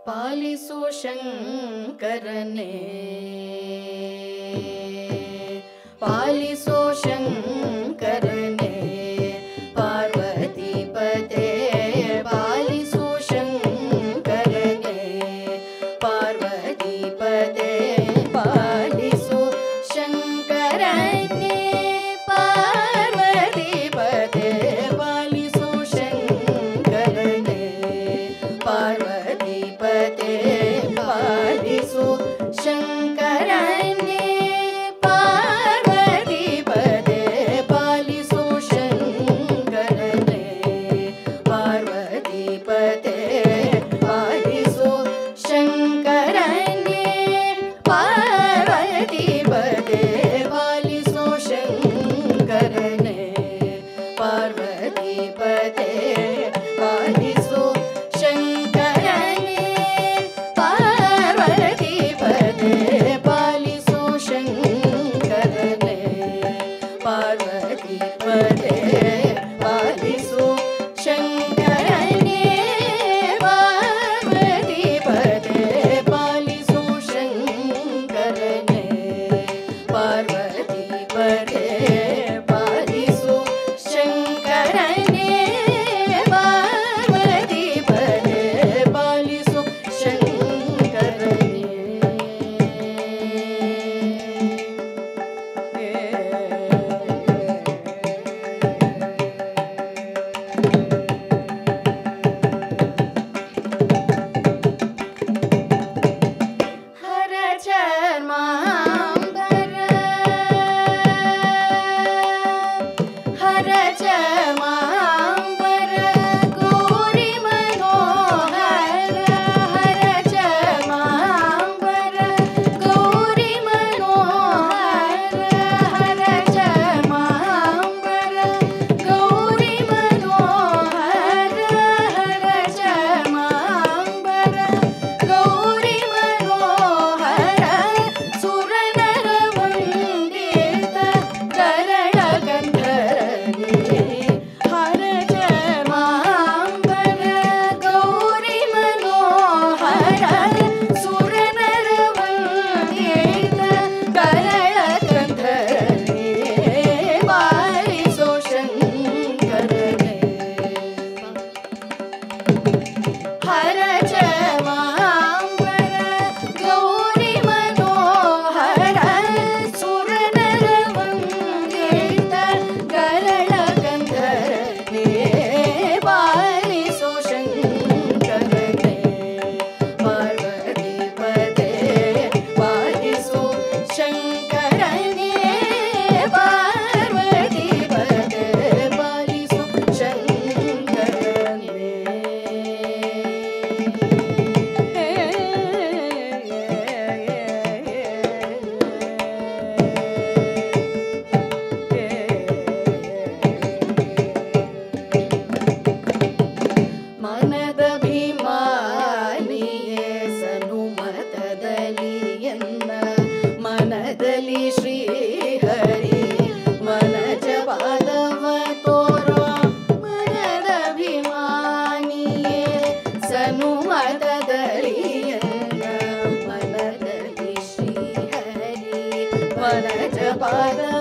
ಪಾಲಿಸು ಶಂಕರನೇ ಪಾಲಿಸು ಶಂಕರನೇ ಪಾರ್ವತಿ ಪತೆ ಪಾಲಿಸು ಶಂಕರನೇ ಪಾರ್ವತಿ ಪತೆ ಪಾಲಿಸು ಶಂಕರನೇ ಪಾರ್ವತಿ ಪತೆ ಪಾಲಿಸು ಶಂಕರನೇ ಪಾರ್ವತಿ ಪತೆ ಪಾಲಿಸು ಶಂಕರನೇ ಪಾರ್ವತಿ ಪತೆ ಪಾಲಿಸು ಶಂಕರನೇ ಪಾರ್ವತಿ ಪತೆ ಪಾಲಿಸು ಶಂಕರನೇ ಪಾರ್ವತಿ ಪತೆ ಪಾಲಿಸು ಶಂಕರನೇ ಪಾರ್ವತಿ ಪತೆ ಪಾಲಿಸು ಶಂಕರನೇ ಪಾರ್ವತಿ ಪತೆ ಪಾಲಿಸು ಶಂಕರನೇ ಪಾರ್ವತಿ ಪತೆ ಪಾಲಿಸು ಶಂಕರನೇ ಪಾರ್ವತಿ ಪತೆ ಪಾಲಿಸು ಶಂಕರನೇ ಪಾರ್ವತಿ ಪತೆ ಪಾಲಿಸು ಶಂಕರನೇ ಪಾರ್ವತಿ ಪತೆ ಪಾಲಿಸು ಶಂಕರನೇ ಹರ ಚರ್ಮಾಂಬರ ಹರ ಚರ್ಮಾಂಬರ ಗೌರಿ ಮನೋಹರ ಹರ ಚರ್ಮಾಂಬರ ಗೌರಿ ಮನೋಹರ ಹರ ಚರ್ಮಾಂಬರ ಗೌರಿ ಮನೋಹರ ಹರ ಚರ್ಮಾಂಬರ ಗೌರಿ ಮನೋಹರ ಸುರನರ ವಂದಿತ ಕರಳ ಗಂಧರ್ವನೇ ಹರ ಚರ್ಮಾಂಬರ ಗೌರಿ ಮನೋಹರ ಸುರನರ ವಂದಿತ ಕರಳ ಗಂಧರ್ವನೇ ಪಾಲಿಸು ಶಂಕರನೇ ಹರ ಚರ್ಮಾಂಬರ ಗೌರಿ ಮನೋಹರ ಸುರನರ ವಂದಿತ ಕರಳ ಗಂಧರ್ವನೇ ಪಾಲಿಸು ಶಂಕರನೇ ಪಾರ್ವತಿ ಪತೆ ಪಾಲಿಸು ಶಂಕರನೇ ಪಾರ್ವತಿ ಪತೆ ಪಾಲಿಸು ಶಂಕರನೇ ಮನದಭಿಮಾನಿಯೇ ಸನುಮತದಲ್ಲಿ ಎನ್ನ ಮನದಲ್ಲಿ ಶ್ರೀಹರಿ ಮನಜವಾದವ ತೋರೋ ಮನದಭಿಮಾನಿಯೇ ಸನುಮತದಲ್ಲಿ ಎನ್ನ ಮನದಲ್ಲಿ ಶ್ರೀಹರಿ ಮನಜವಾದ